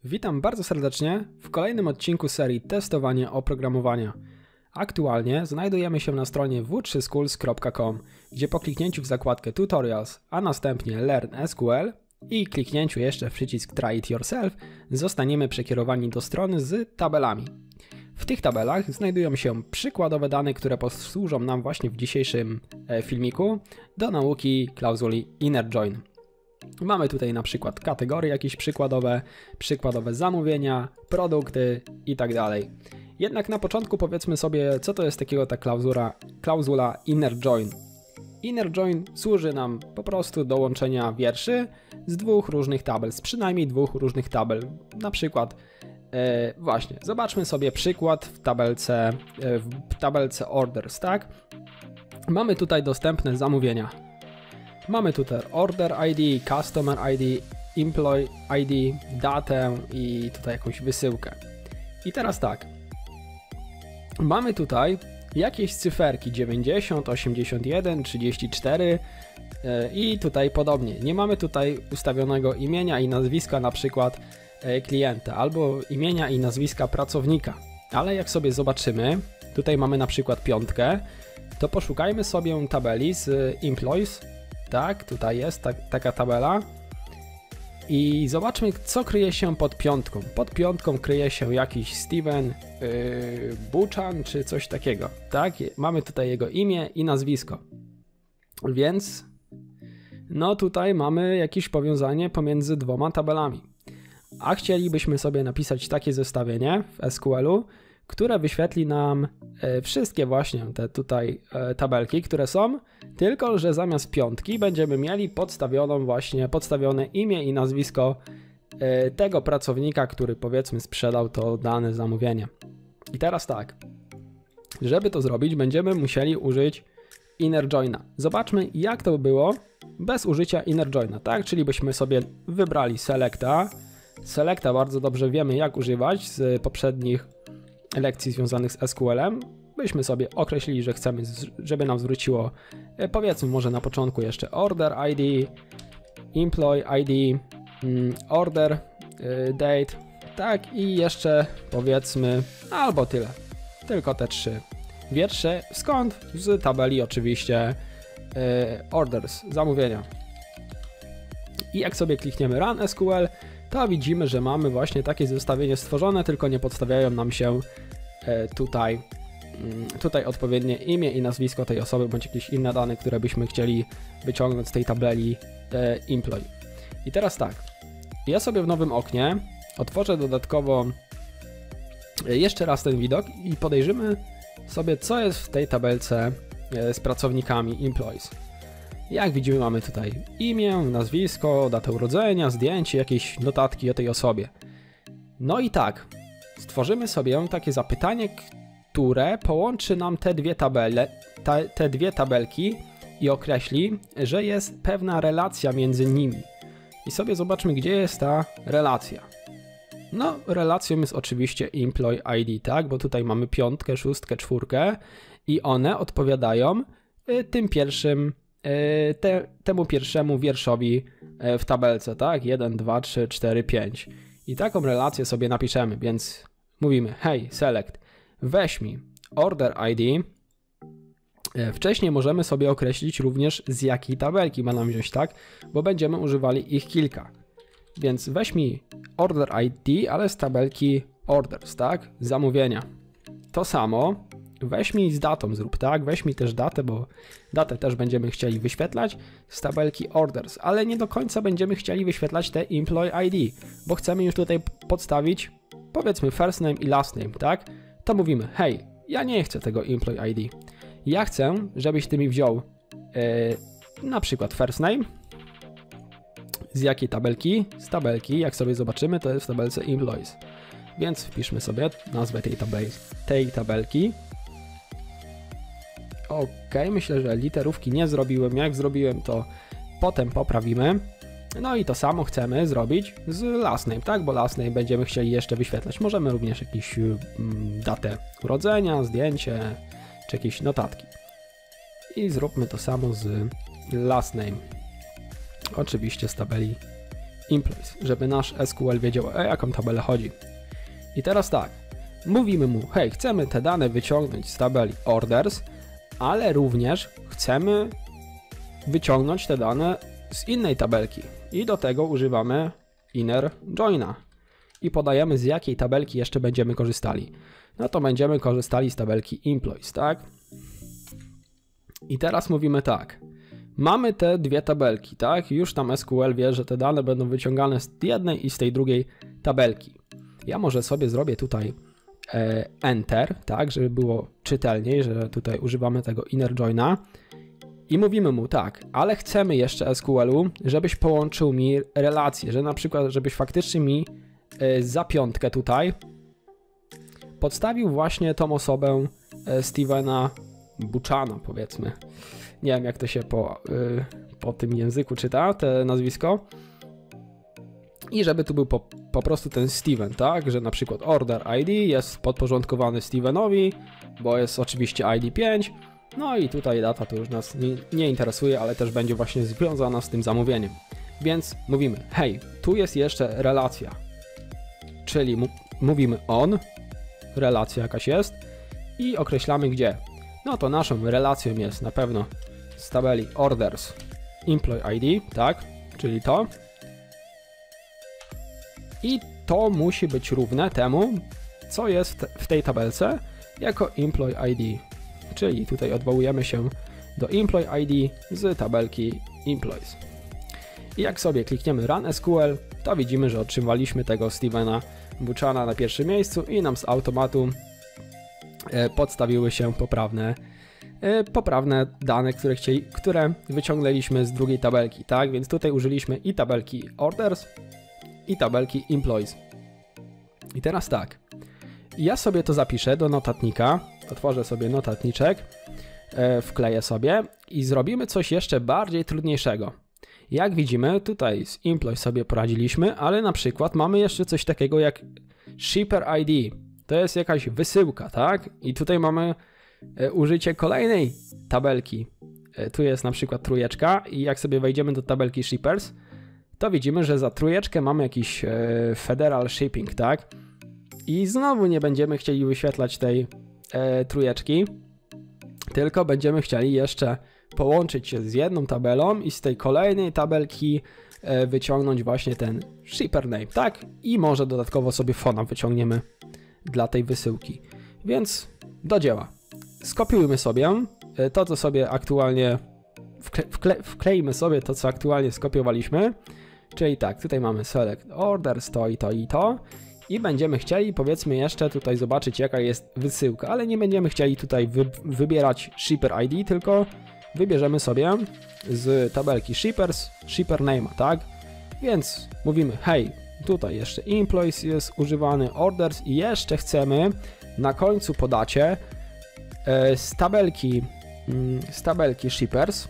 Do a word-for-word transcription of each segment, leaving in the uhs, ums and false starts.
Witam bardzo serdecznie w kolejnym odcinku serii Testowanie oprogramowania. Aktualnie znajdujemy się na stronie w trzy schools kropka com, gdzie po kliknięciu w zakładkę Tutorials, a następnie Learn S Q L i kliknięciu jeszcze w przycisk Try it yourself, zostaniemy przekierowani do strony z tabelami. W tych tabelach znajdują się przykładowe dane, które posłużą nam właśnie w dzisiejszym filmiku do nauki klauzuli inner join. Mamy tutaj na przykład kategorie jakieś przykładowe, przykładowe zamówienia, produkty i tak dalej. Jednak na początku powiedzmy sobie, co to jest takiego ta klauzula, klauzula inner join. Inner join służy nam po prostu do łączenia wierszy z dwóch różnych tabel, z przynajmniej dwóch różnych tabel. Na przykład e, właśnie, zobaczmy sobie przykład w tabelce, e, w tabelce orders, tak? Mamy tutaj dostępne zamówienia. Mamy tutaj Order I D, Customer I D, Employee I D, datę i tutaj jakąś wysyłkę. I teraz tak, mamy tutaj jakieś cyferki dziewięćdziesiąt, osiemdziesiąt jeden, trzydzieści cztery i tutaj podobnie. Nie mamy tutaj ustawionego imienia i nazwiska na przykład klienta albo imienia i nazwiska pracownika. Ale jak sobie zobaczymy, tutaj mamy na przykład piątkę, to poszukajmy sobie tabeli z Employees. Tak, tutaj jest ta, taka tabela i zobaczmy, co kryje się pod piątką. Pod piątką kryje się jakiś Steven yy, Buchan czy coś takiego. Tak, mamy tutaj jego imię i nazwisko. Więc no tutaj mamy jakieś powiązanie pomiędzy dwoma tabelami. A chcielibyśmy sobie napisać takie zestawienie w S Q L-u, które wyświetli nam wszystkie właśnie te tutaj tabelki, które są, tylko że zamiast piątki będziemy mieli podstawioną właśnie, podstawione imię i nazwisko tego pracownika, który powiedzmy sprzedał to dane zamówienie. I teraz tak, żeby to zrobić, będziemy musieli użyć inner joina. Zobaczmy, jak to było bez użycia inner joina, tak? Czyli byśmy sobie wybrali selecta. Selecta bardzo dobrze wiemy, jak używać z poprzednich lekcji związanych z S Q L-em, byśmy sobie określili, że chcemy, żeby nam zwróciło, powiedzmy może na początku jeszcze Order I D, Employee I D, Order Date, tak i jeszcze powiedzmy albo tyle, tylko te trzy wiersze, skąd? Z tabeli oczywiście Orders, zamówienia. I jak sobie klikniemy Run S Q L, to widzimy, że mamy właśnie takie zestawienie stworzone, tylko nie podstawiają nam się tutaj, tutaj odpowiednie imię i nazwisko tej osoby, bądź jakieś inne dane, które byśmy chcieli wyciągnąć z tej tabeli Employee. I teraz tak, ja sobie w nowym oknie otworzę dodatkowo jeszcze raz ten widok i podejrzymy sobie, co jest w tej tabelce z pracownikami Employees. Jak widzimy, mamy tutaj imię, nazwisko, datę urodzenia, zdjęcie, jakieś notatki o tej osobie. No i tak, stworzymy sobie takie zapytanie, które połączy nam te dwie tabele, te, te dwie tabelki i określi, że jest pewna relacja między nimi. I sobie zobaczmy, gdzie jest ta relacja. No, relacją jest oczywiście Employee I D, tak? Bo tutaj mamy piątkę, szóstkę, czwórkę i one odpowiadają tym pierwszym Te, temu pierwszemu wierszowi w tabelce, tak? jeden, dwa, trzy, cztery, pięć. I taką relację sobie napiszemy, więc mówimy, hej, select, weź mi order I D. Wcześniej możemy sobie określić również, z jakiej tabelki ma nam wziąć, tak? Bo będziemy używali ich kilka. Więc weź mi order I D, ale z tabelki orders, tak? Zamówienia. To samo weź mi z datą zrób, tak? Weź mi też datę, bo datę też będziemy chcieli wyświetlać z tabelki orders, ale nie do końca będziemy chcieli wyświetlać te employee I D, bo chcemy już tutaj podstawić powiedzmy first name i last name, tak? To mówimy, hej, ja nie chcę tego employee I D. Ja chcę, żebyś ty mi wziął yy, na przykład first name. Z jakiej tabelki? Z tabelki, jak sobie zobaczymy, to jest w tabelce employees. Więc wpiszmy sobie nazwę tej, tabel tej tabelki. Ok, myślę, że literówki nie zrobiłem. Jak zrobiłem, to potem poprawimy. No i to samo chcemy zrobić z last name, tak? Bo last name będziemy chcieli jeszcze wyświetlać. Możemy również jakąś mm, datę urodzenia, zdjęcie, czy jakieś notatki. I zróbmy to samo z last name. Oczywiście z tabeli employees, żeby nasz S Q L wiedział, o jaką tabelę chodzi. I teraz tak, mówimy mu, hej, chcemy te dane wyciągnąć z tabeli orders, ale również chcemy wyciągnąć te dane z innej tabelki i do tego używamy inner joina i podajemy, z jakiej tabelki jeszcze będziemy korzystali. No to będziemy korzystali z tabelki employees, tak? I teraz mówimy tak, mamy te dwie tabelki, tak? Już tam S Q L wie, że te dane będą wyciągane z jednej i z tej drugiej tabelki. Ja może sobie zrobię tutaj e, enter, tak? Żeby było czytelniej, że tutaj używamy tego inner joina. I mówimy mu tak, ale chcemy jeszcze S Q L-u, żebyś połączył mi relacje, że na przykład, żebyś faktycznie mi y, za piątkę tutaj podstawił właśnie tą osobę y, Stevena Buchana, powiedzmy. Nie wiem, jak to się po, y, po tym języku czyta, te nazwisko. I żeby tu był po, po prostu ten Steven, tak, że na przykład order I D jest podporządkowany Stevenowi, bo jest oczywiście I D pięć. No i tutaj data to już nas nie, nie interesuje, ale też będzie właśnie związana z tym zamówieniem. Więc mówimy, hej, tu jest jeszcze relacja, czyli mówimy on, relacja jakaś jest i określamy gdzie. No to naszą relacją jest na pewno z tabeli orders employee I D, tak, czyli to. I to musi być równe temu, co jest w tej tabelce jako employee I D. Czyli tutaj odwołujemy się do employee I D z tabelki employees. I jak sobie klikniemy run S Q L, to widzimy, że otrzymaliśmy tego Stevena Buchana na pierwszym miejscu i nam z automatu podstawiły się poprawne, poprawne dane, które, chcieli, które wyciągnęliśmy z drugiej tabelki. Tak, więc tutaj użyliśmy i tabelki orders, i tabelki employees. I teraz tak, ja sobie to zapiszę do notatnika, otworzę sobie notatniczek, e, wkleję sobie i zrobimy coś jeszcze bardziej trudniejszego. Jak widzimy, tutaj z employee sobie poradziliśmy, ale na przykład mamy jeszcze coś takiego jak shipper I D. To jest jakaś wysyłka, tak? I tutaj mamy e, użycie kolejnej tabelki. E, tu jest na przykład trójeczka i jak sobie wejdziemy do tabelki shippers, to widzimy, że za trójeczkę mamy jakiś e, federal shipping, tak? I znowu nie będziemy chcieli wyświetlać tej e, trójeczki, tylko będziemy chcieli jeszcze połączyć się z jedną tabelą i z tej kolejnej tabelki e, wyciągnąć właśnie ten shipper name, tak? I może dodatkowo sobie fona wyciągniemy dla tej wysyłki. Więc do dzieła. Skopiujmy sobie e, to, co sobie aktualnie wkle, wkle, wklejmy sobie to, co aktualnie skopiowaliśmy. Czyli tak, tutaj mamy select orders, to i to i to. I będziemy chcieli, powiedzmy, jeszcze tutaj zobaczyć, jaka jest wysyłka, ale nie będziemy chcieli tutaj wy wybierać shipper I D, tylko wybierzemy sobie z tabelki shippers, shipper name, tak? Więc mówimy, hej, tutaj jeszcze employees jest używany, orders i jeszcze chcemy na końcu po dacie e, z tabelki, mm, z tabelki shippers,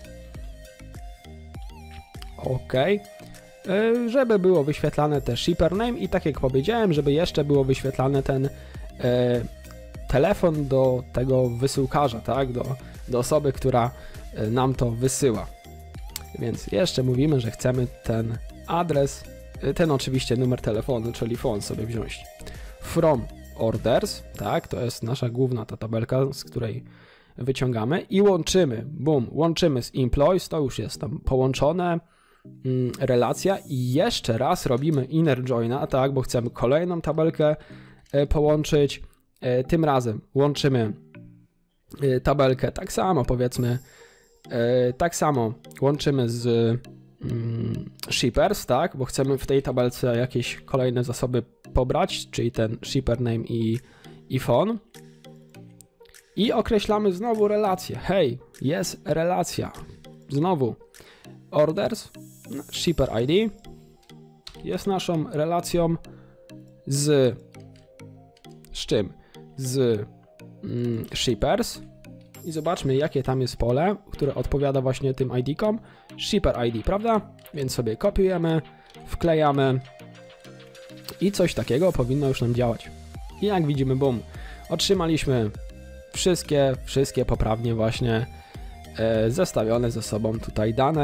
ok, żeby było wyświetlane te shipper name i tak jak powiedziałem, żeby jeszcze było wyświetlane ten e, telefon do tego wysyłkarza, tak, do, do osoby, która nam to wysyła. Więc jeszcze mówimy, że chcemy ten adres, ten oczywiście numer telefonu, czyli phone sobie wziąć. From orders, tak, to jest nasza główna ta tabelka, z której wyciągamy i łączymy, boom, łączymy z employees, to już jest tam połączone, relacja i jeszcze raz robimy inner joina, tak, bo chcemy kolejną tabelkę e, połączyć. E, tym razem łączymy e, tabelkę tak samo, powiedzmy, e, tak samo łączymy z mm, shippers, tak, bo chcemy w tej tabelce jakieś kolejne zasoby pobrać, czyli ten shipper name i, i phone. I określamy znowu relację. Hej, jest relacja. Znowu orders, shipper I D jest naszą relacją z z czym? Z mm, shippers i zobaczmy, jakie tam jest pole, które odpowiada właśnie tym I D-kom. Shipper I D, prawda? Więc sobie kopiujemy, wklejamy i coś takiego powinno już nam działać. I jak widzimy, boom, otrzymaliśmy wszystkie, wszystkie poprawnie właśnie e, zestawione ze sobą tutaj dane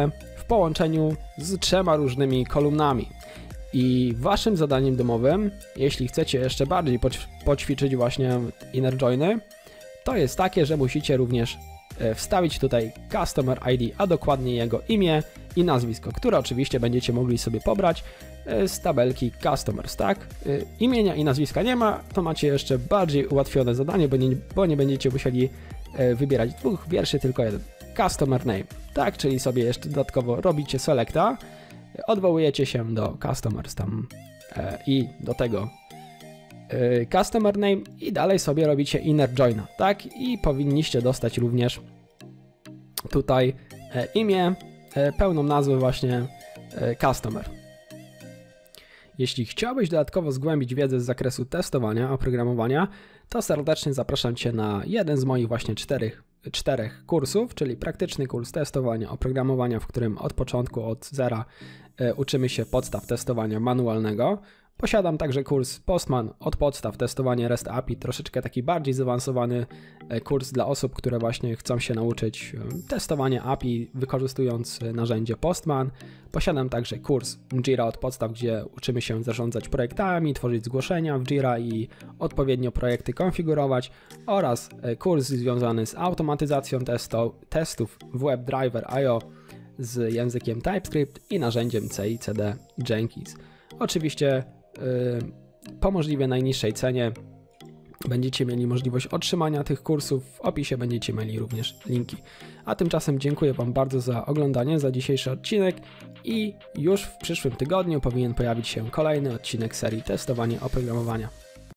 w połączeniu z trzema różnymi kolumnami. I waszym zadaniem domowym, jeśli chcecie jeszcze bardziej poćwiczyć właśnie inner joiny, to jest takie, że musicie również wstawić tutaj Customer I D, a dokładnie jego imię i nazwisko, które oczywiście będziecie mogli sobie pobrać z tabelki Customers, tak? Imienia i nazwiska nie ma, to macie jeszcze bardziej ułatwione zadanie, bo nie, bo nie będziecie musieli wybierać dwóch wierszy, tylko jeden. Customer Name, tak? Czyli sobie jeszcze dodatkowo robicie selecta, odwołujecie się do Customers tam i do tego Customer Name i dalej sobie robicie Inner Joina, tak? I powinniście dostać również tutaj imię, pełną nazwę właśnie Customer. Jeśli chciałbyś dodatkowo zgłębić wiedzę z zakresu testowania, oprogramowania, to serdecznie zapraszam Cię na jeden z moich właśnie czterech, czterech kursów, czyli praktyczny kurs testowania, oprogramowania, w którym od początku, od zera uczymy się podstaw testowania manualnego. Posiadam także kurs Postman od podstaw testowania REST A P I, troszeczkę taki bardziej zaawansowany kurs dla osób, które właśnie chcą się nauczyć testowania A P I wykorzystując narzędzie Postman. Posiadam także kurs Jira od podstaw, gdzie uczymy się zarządzać projektami, tworzyć zgłoszenia w Jira i odpowiednio projekty konfigurować, oraz kurs związany z automatyzacją testo, testów w WebDriver kropka i o z językiem TypeScript i narzędziem C I C D Jenkins. Oczywiście yy, po możliwie najniższej cenie będziecie mieli możliwość otrzymania tych kursów, w opisie będziecie mieli również linki. A tymczasem dziękuję Wam bardzo za oglądanie, za dzisiejszy odcinek i już w przyszłym tygodniu powinien pojawić się kolejny odcinek serii testowania oprogramowania.